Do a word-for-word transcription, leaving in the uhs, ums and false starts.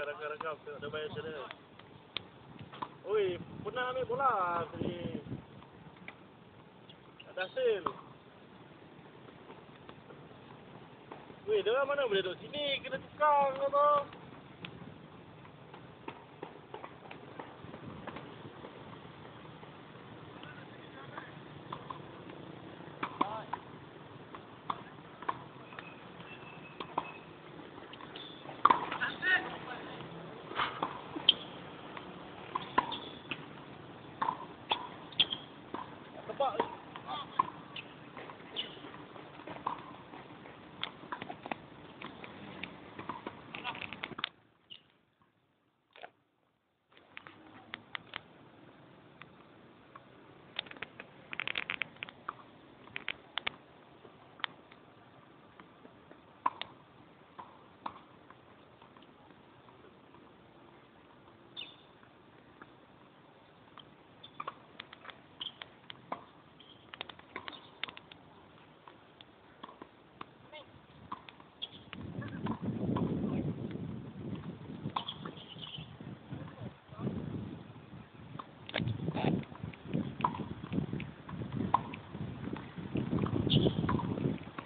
rakam-rakam. Tengok dah bayar sana. Oi, pernah ambil bola sini. Ada hasil. Weh, dia mana boleh duduk sini? Kena tukang kau tahu.